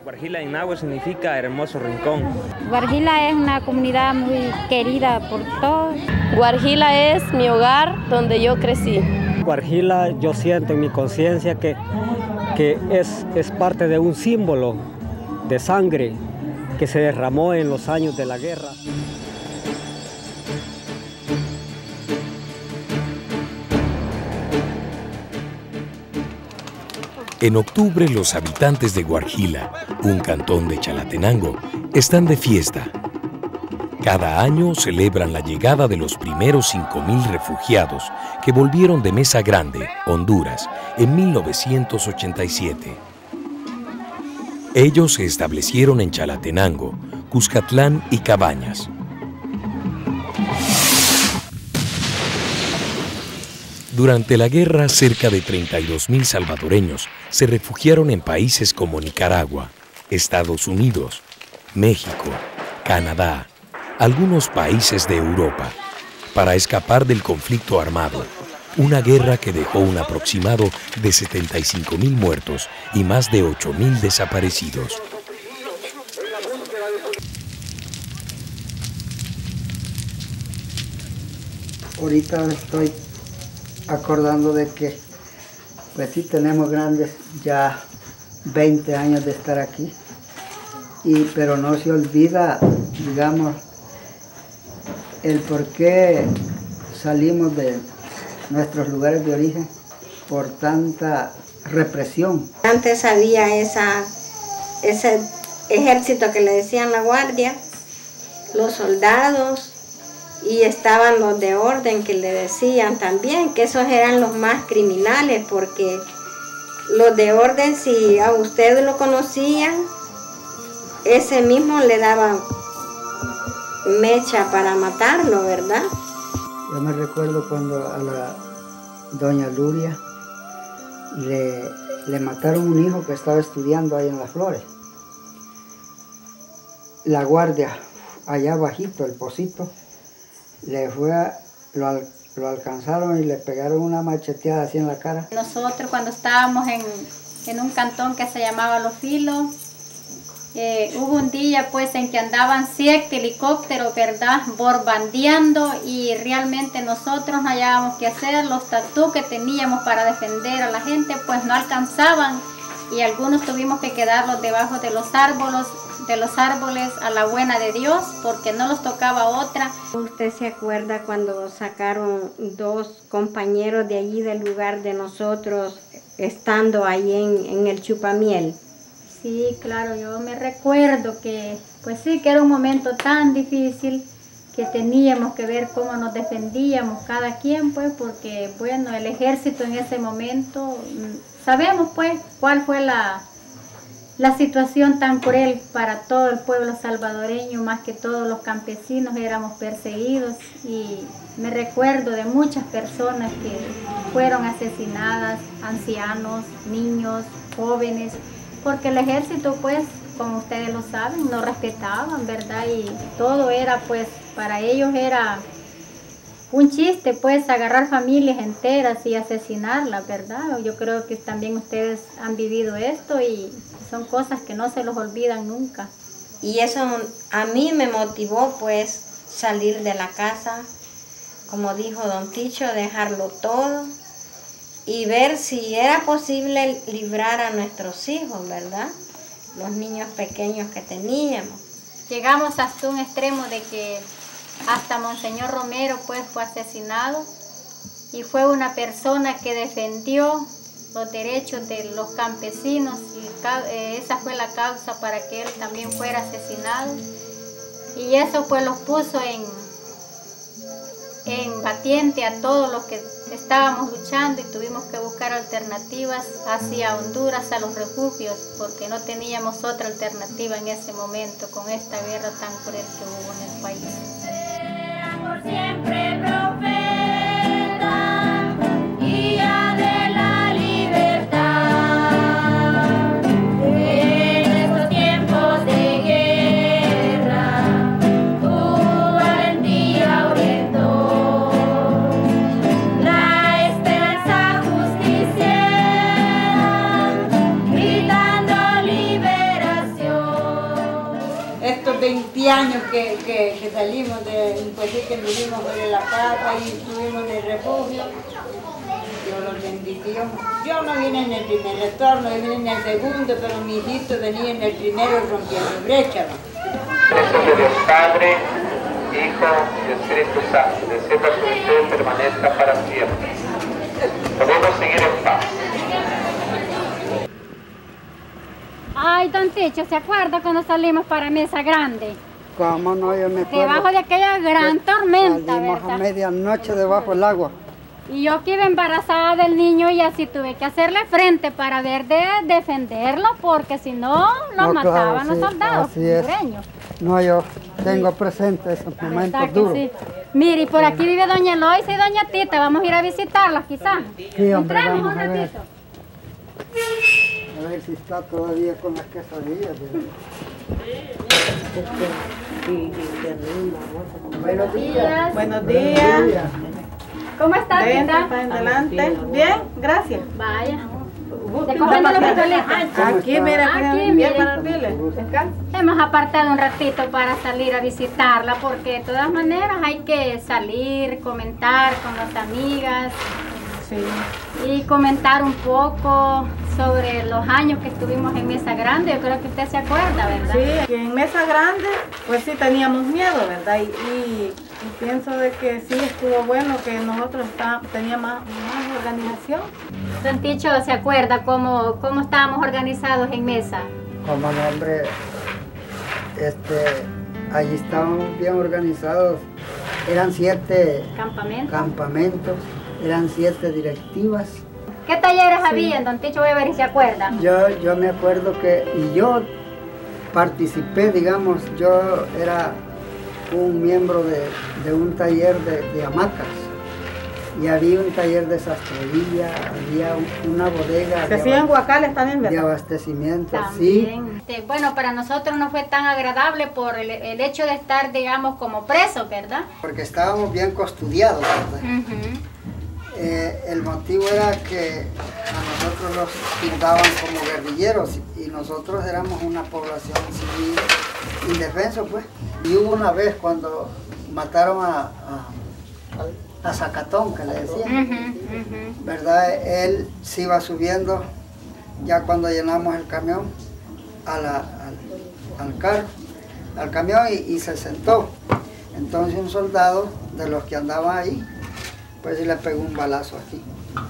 Guarjila en náhuatl significa hermoso rincón. Guarjila es una comunidad muy querida por todos. Guarjila es mi hogar donde yo crecí. Guarjila, yo siento en mi conciencia que es parte de un símbolo de sangre que se derramó en los años de la guerra. En octubre, los habitantes de Guarjila, un cantón de Chalatenango, están de fiesta. Cada año celebran la llegada de los primeros 5,000 refugiados que volvieron de Mesa Grande, Honduras, en 1987. Ellos se establecieron en Chalatenango, Cuscatlán y Cabañas. Durante la guerra, cerca de 32,000 salvadoreños se refugiaron en países como Nicaragua, Estados Unidos, México, Canadá, algunos países de Europa, para escapar del conflicto armado, una guerra que dejó un aproximado de 75,000 muertos y más de 8,000 desaparecidos. Ahorita estoy acordando de que pues sí tenemos grandes ya 20 años de estar aquí, pero no se olvida, digamos, el por qué salimos de nuestros lugares de origen por tanta represión. Antes había ese ejército que le decían la guardia, los soldados, y estaban los de orden que le decían también que esos eran los más criminales, porque los de orden, si a usted lo conocían, ese mismo le daban mecha para matarlo, ¿verdad? Yo me recuerdo cuando a la doña Luria le mataron un hijo que estaba estudiando ahí en Las Flores. La guardia, allá bajito, el pocito, lo alcanzaron y le pegaron una macheteada así en la cara. Nosotros cuando estábamos en un cantón que se llamaba Los Filos, hubo un día pues en que andaban 7 helicópteros, ¿verdad?, borbandeando, y realmente nosotros no hallábamos qué hacer. Los tatús que teníamos para defender a la gente pues no alcanzaban, y algunos tuvimos que quedarlos debajo de los árboles a la buena de Dios, porque no los tocaba otra. ¿Usted se acuerda cuando sacaron 2 compañeros de allí del lugar de nosotros, estando ahí en el Chupamiel? Sí, claro, yo me recuerdo que, pues sí, que era un momento tan difícil que teníamos que ver cómo nos defendíamos cada quien, pues, porque, bueno, el ejército en ese momento, sabemos, pues, cuál fue la situación tan cruel para todo el pueblo salvadoreño, más que todos los campesinos éramos perseguidos, y me recuerdo de muchas personas que fueron asesinadas, ancianos, niños, jóvenes, porque el ejército, pues, como ustedes lo saben, no respetaban, ¿verdad? Y todo era, pues, para ellos era un chiste, pues, agarrar familias enteras y asesinarlas, ¿verdad? Yo creo que también ustedes han vivido esto y son cosas que no se los olvidan nunca. Y eso a mí me motivó, pues, salir de la casa, como dijo don Ticho, dejarlo todo y ver si era posible librar a nuestros hijos, ¿verdad? Los niños pequeños que teníamos. Llegamos hasta un extremo de que hasta Monseñor Romero pues fue asesinado, y fue una persona que defendió los derechos de los campesinos, y esa fue la causa para que él también fuera asesinado, y eso pues los puso en batiente a todos los que estábamos luchando, y tuvimos que buscar alternativas hacia Honduras, a los refugios, porque no teníamos otra alternativa en ese momento con esta guerra tan cruel que hubo en el país. Por siempre, profe. 20 años que salimos, pues sí que vivimos de la casa y estuvimos en el refugio. Dios los bendició. Yo no vine en el primer retorno, yo vine en el segundo, pero mi hijito venía en el primero rompiendo brecha. Preso de Dios Padre, Hijo y Espíritu Santo, descienda sobre usted y permanezca para siempre. Podemos seguir en paz. Ay, don Ticho, ¿se acuerda cuando salimos para Mesa Grande? ¿Cómo no? Yo me acuerdo. Debajo de aquella gran tormenta, Salimos ¿verdad? a medianoche debajo del agua. Y yo que iba embarazada del niño y así tuve que hacerle frente para ver de defenderlo, porque si no, lo mataban los soldados hondureños. No, yo tengo presente esos momentos duros. Sí? Mire, y por aquí vive doña Eloisa y doña Tita, vamos a ir a visitarlas quizás. Sí, hombre, Entremos vamos un a ver. ratito. A ver si está todavía con las quesadillas. Buenos días. Buenos días. ¿Cómo está, Tita? Adelante. Bien, gracias. Vaya. ¿De comiendo los frijolitos? Aquí, mira, aquí, bien para hervirle. Hemos apartado un ratito para salir a visitarla, porque de todas maneras hay que salir, comentar con las amigas. Sí. Y comentar un poco sobre los años que estuvimos en Mesa Grande. Yo creo que usted se acuerda, ¿verdad? Sí, que en Mesa Grande pues sí teníamos miedo, ¿verdad? Y pienso de que sí estuvo bueno que nosotros teníamos más organización. Don Ticho, ¿se acuerda cómo estábamos organizados en Mesa? Como nombre, allí estábamos bien organizados. Eran 7 campamentos. Eran 7 directivas. ¿Qué talleres había, don Ticho? Voy a ver si se acuerda. Yo me acuerdo y yo participé, digamos, yo era un miembro de un taller de hamacas. Y había un taller de sastrería, había una bodega. Se hacían guacales también, ¿verdad? De abastecimiento, también. Sí. Bueno, para nosotros no fue tan agradable por el hecho de estar, digamos, como presos, ¿verdad? Porque estábamos bien custodiados, ¿verdad? El motivo era que a nosotros nos pintaban como guerrilleros y nosotros éramos una población civil indefenso, pues. Y hubo una vez cuando mataron a Zacatón, que le decían, ¿verdad? Él se iba subiendo, ya cuando llenamos el camión, al camión y se sentó. Entonces un soldado de los que andaban ahí, pues le pegó un balazo aquí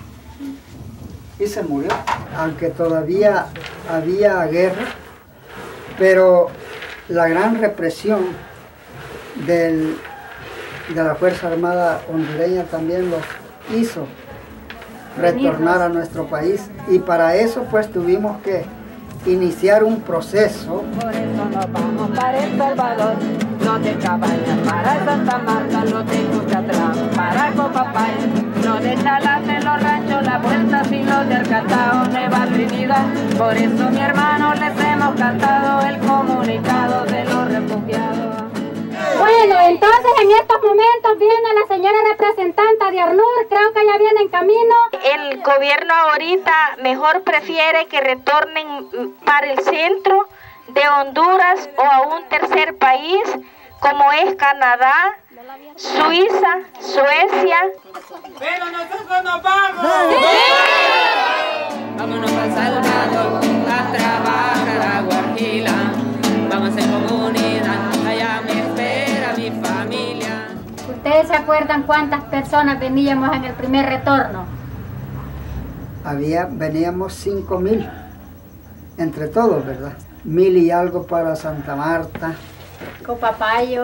y se murió. Aunque todavía había guerra, pero la gran represión de la Fuerza Armada hondureña también los hizo retornar a nuestro país, y para eso pues tuvimos que iniciar un proceso. Por eso nos vamos para El Salvador, no de Cabañas para Santa Marta, no de Cuchatlán para Copapay, no de Chalate, los ranchos, las vueltas y los de Arcatao, Nueva Trinidad. Por eso, mi hermano, les hemos cantado el comunicado de los refugiados. Bueno, entonces en estos momentos viene la señora representante de ARNUR, creo que ya viene en camino. El gobierno ahorita mejor prefiere que retornen para el centro de Honduras o a un tercer país como es Canadá, Suiza, Suecia. Pero nosotros nos vamos. ¡Sí! Vámonos para El Salvador a trabajar a Guajila. Vamos en comunidad, allá me espera mi familia. ¿Ustedes se acuerdan cuántas personas veníamos en el primer retorno? Veníamos 5,000, entre todos, ¿verdad? 1,000 y algo para Santa Marta. Copapayo.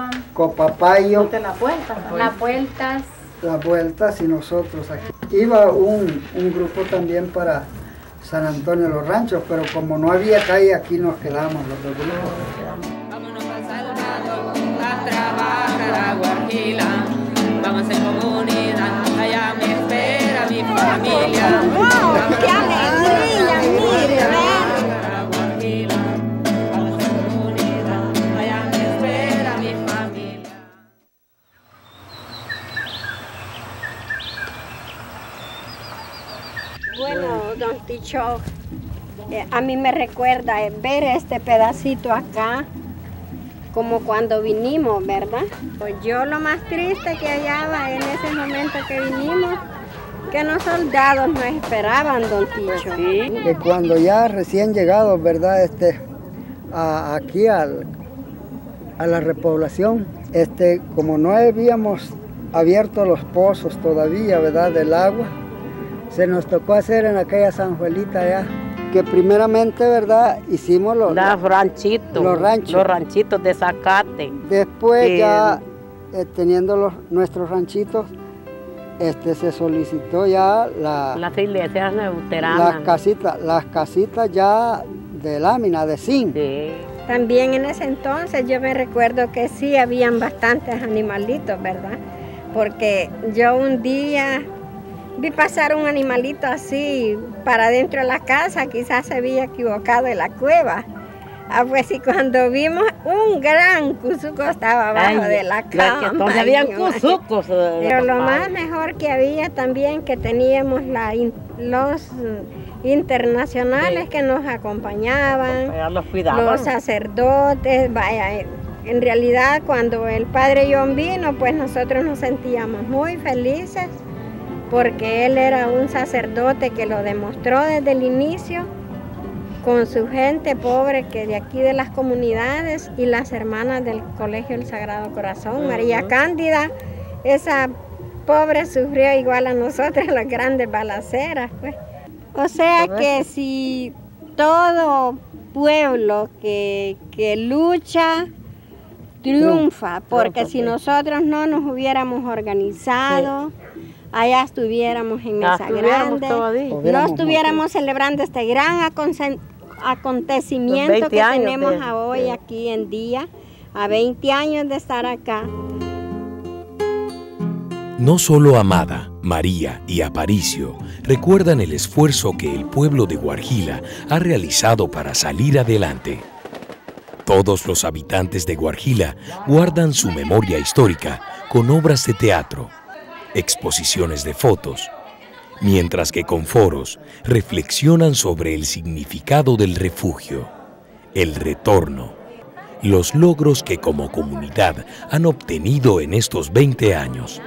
Las Vueltas y nosotros aquí. Iba un grupo también para San Antonio de los Ranchos, pero como no había calle, aquí nos quedamos los dos grupos. Vámonos para El Salvador a trabajar a Guajila. Vamos en comunidad, allá me espera mi familia. ¡Wow! ¡Qué alegría! ¡Mire, vamos en comunidad, allá me espera mi familia. Bueno, don Ticho, a mí me recuerda ver este pedacito acá como cuando vinimos, ¿verdad? Pues yo lo más triste que hallaba en ese momento que vinimos, que los soldados nos esperaban, don Ticho. Sí. Que cuando ya recién llegados, ¿verdad? Aquí a la repoblación, como no habíamos abierto los pozos todavía, ¿verdad? Del agua, se nos tocó hacer en aquella zanjuelita allá, que primeramente, ¿verdad? Hicimos los ranchitos. Los ranchitos de zacate. Después ya, teniendo nuestros ranchitos, se solicitó ya las iglesias luteranas. Las casitas ya de lámina, de zinc. Sí. También en ese entonces yo me recuerdo que sí habían bastantes animalitos, ¿verdad? Porque yo un día vi pasar un animalito así para dentro de la casa, quizás se había equivocado en la cueva. Pues y cuando vimos un gran cuzuco estaba abajo de la cama. Entonces habían cuzucos. Pero lo más mejor que había también que teníamos los internacionales que nos acompañaban, los sacerdotes. Vaya, en realidad cuando el padre John vino, pues nosotros nos sentíamos muy felices porque él era un sacerdote que lo demostró desde el inicio con su gente pobre que de aquí de las comunidades y las hermanas del Colegio El Sagrado Corazón. María Cándida, esa pobre sufrió igual a nosotras las grandes balaceras, pues. O sea que si todo pueblo que lucha, triunfa, porque si nosotros no nos hubiéramos organizado, allá estuviéramos en Mesa Grande, no estuviéramos celebrando este gran acontecimiento que tenemos hoy aquí en día, a 20 años de estar acá. No solo Amada, María y Aparicio recuerdan el esfuerzo que el pueblo de Guarjila ha realizado para salir adelante. Todos los habitantes de Guarjila guardan su memoria histórica con obras de teatro, exposiciones de fotos, mientras que con foros reflexionan sobre el significado del refugio, el retorno, los logros que como comunidad han obtenido en estos 20 años.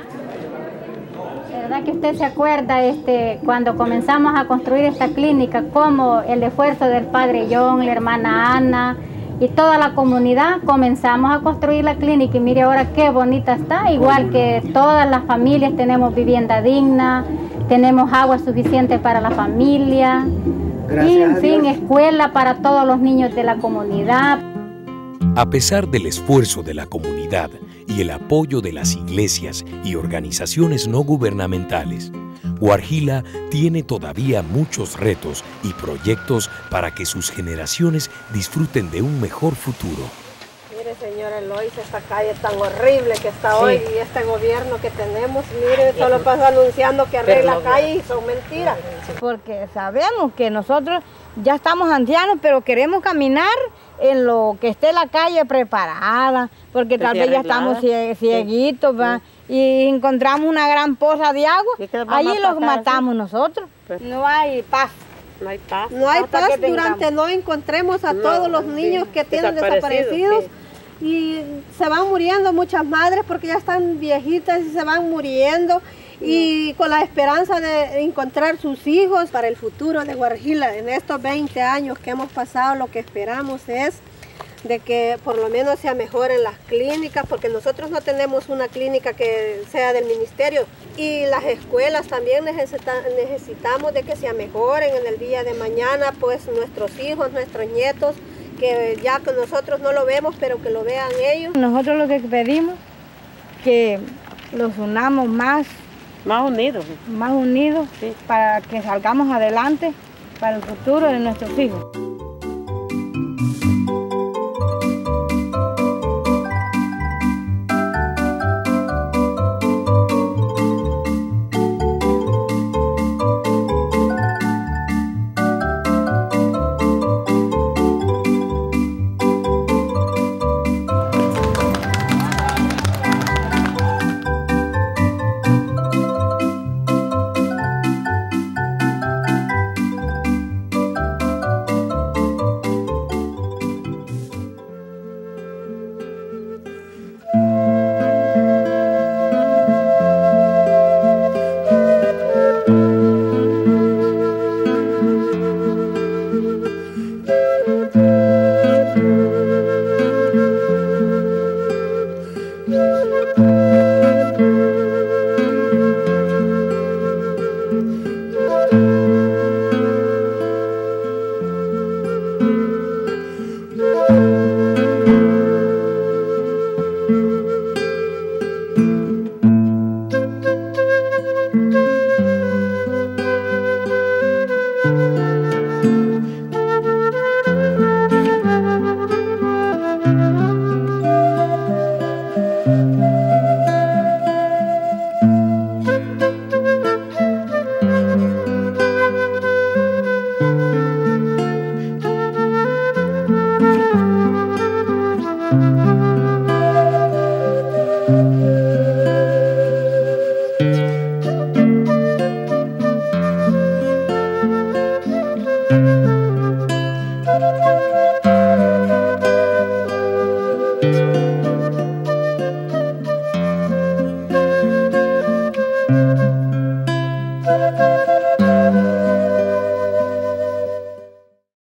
¿Verdad que usted se acuerda cuando comenzamos a construir esta clínica, cómo el esfuerzo del padre John, la hermana Ana y toda la comunidad comenzamos a construir la clínica y mire ahora qué bonita está, igual que todas las familias tenemos vivienda digna, tenemos agua suficiente para la familia y en fin, escuela para todos los niños de la comunidad. A pesar del esfuerzo de la comunidad y el apoyo de las iglesias y organizaciones no gubernamentales, Guarjila tiene todavía muchos retos y proyectos para que sus generaciones disfruten de un mejor futuro. Mire, señora Elois, esta calle tan horrible que está hoy y este gobierno que tenemos, mire, solo pasa anunciando que arregla la calle y son mentiras. Porque sabemos que nosotros ya estamos ancianos, pero queremos caminar en lo que esté la calle preparada, porque tal vez ya estamos cieguitos, ¿va? Y encontramos una gran poza de agua, allí los matamos nosotros. No hay paz. No hay paz. No hay paz durante no encontremos a todos los niños que tienen desaparecidos. Y se van muriendo muchas madres porque ya están viejitas y se van muriendo. Y con la esperanza de encontrar sus hijos para el futuro de Guarjila. En estos 20 años que hemos pasado, lo que esperamos es de que por lo menos se mejoren las clínicas, porque nosotros no tenemos una clínica que sea del ministerio. Y las escuelas también necesitamos de que se mejoren en el día de mañana, pues nuestros hijos, nuestros nietos, que ya que nosotros no lo vemos, pero que lo vean ellos. Nosotros lo que pedimos que los unamos más unidos, para que salgamos adelante para el futuro de nuestros hijos.